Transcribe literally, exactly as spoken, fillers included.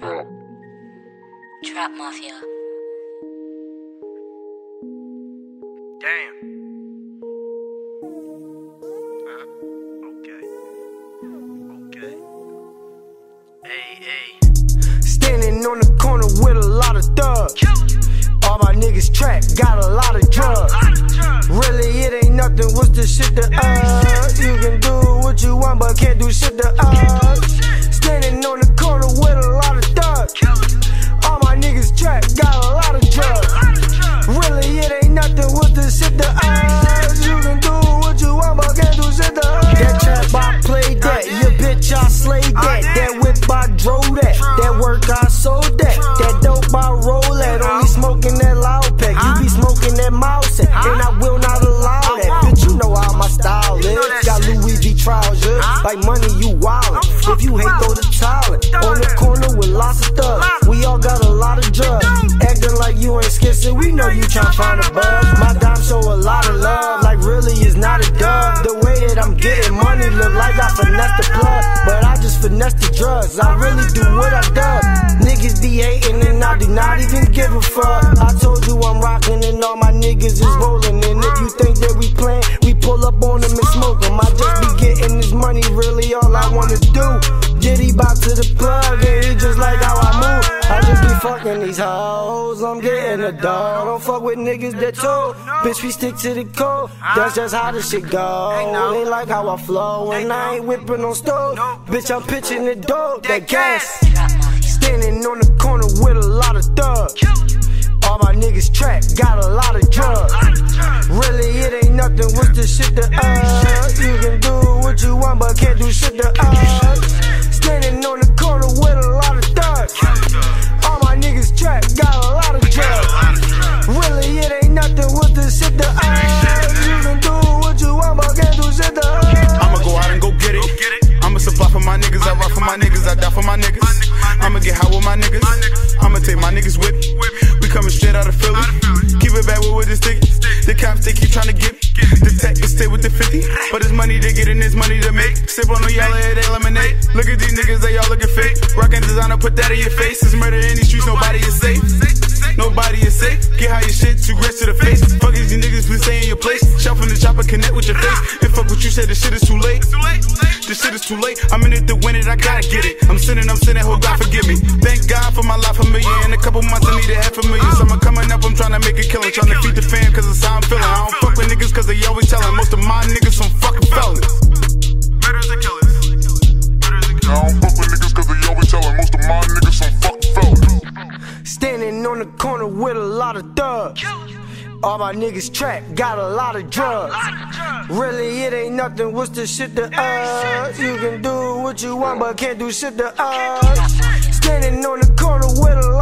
Trap Mafia. Damn. Huh? Okay. Okay. Hey, hey. Standing on the corner with a lot of thugs. All my niggas trapped, got a lot of drugs. Really, it ain't nothing, what's the shit to us? You can do what you want, but can't do shit to us. Standing on the corner with a lot of thugs. All my niggas trapped, got a lot of drugs. Really, it ain't nothing, what's the shit to us? You can do what you want, but can't do shit to us. That trap, I played that. Your bitch, I slayed that. That whip, I drove that. That work, I sold that. That dope, I roll that. Only smoking that loud pack. You be smoking that mouse and I will not allow that. Bitch, you know how my style is. Got Louis V trousers. Like money, you wildin'. If you hate, throw the towel. On the corner with lots of thugs. We all got a lot of drugs. Acting like you ain't scared, so we know you tryna find a buzz. My dime show a lot of love. Like really, it's not a dub. The way that I'm getting money look like I finesse the plug, but I just finesse the drugs. I really do what I does. Niggas be hating and I do not even give a fuck. I told you I'm rockin' and all my niggas is rollin'. And if you think that we playin', we pull up on them and smoke them. I just be getting this money, really all I wanna do. Diddy bop to the plug and he just like how I move. I just be fucking these hoes, I'm getting a dog. Don't fuck with niggas that told. Bitch, we stick to the code. That's just how this shit go. They like how I flow and I ain't whipping on stove. Bitch, I'm pitching the dope, that gas. Standing on the corner with a lot of thugs. All my niggas trapped, got a lot of drugs. Really, it ain't nothing, what's the shit to us? You can do what you want, but can't do shit to us. Standing on the corner with a lot of thugs. All my niggas trapped, got a lot of drugs. Really, it ain't nothing, what's the shit to us? You can do what you want, but can't do shit to us. I'ma go out and go get it. I'ma supply for my niggas, I rock for my niggas, I die for my niggas. I'ma get high with my niggas, I'ma take my niggas with me. We coming straight out of Philly, keep it back with the stick. The cops, they keep trying to get me. The tech is stay with the fifty, but it's money they getting, it's money to make. Sip on the yellow, it ain't lemonade. Look at these niggas, they all looking fake. Rockin' designer, put that in your face. It's murder in these streets, nobody is safe. Nobody is safe. Get high your shit, two grits to the face. Fuck these niggas, please stay in your place. Shout from the chopper, connect with your face. And fuck what you said, this shit is too late. This shit is too late. I'm in it to win it, I gotta get it. I'm sinning, I'm sinning, oh God forgive me. Thank God for my life, a million. In a couple months I need a half a million. Summer coming up, I'm trying to make a killing. Trying to feed the fam, cause it's how I'm feeling. I don't fuck with niggas cause they always telling. Most of my niggas some fucking felons. Murders and killers. Murders and killers. I don't fuck with niggas cause they always telling. Most of my niggas some fucking felons. Standing on the corner with a lot of thugs. All my niggas trapped, got a lot of drugs. Really, it ain't nothing, what's the shit to us? You can do what you want, but can't do shit to us. Standing on the corner with a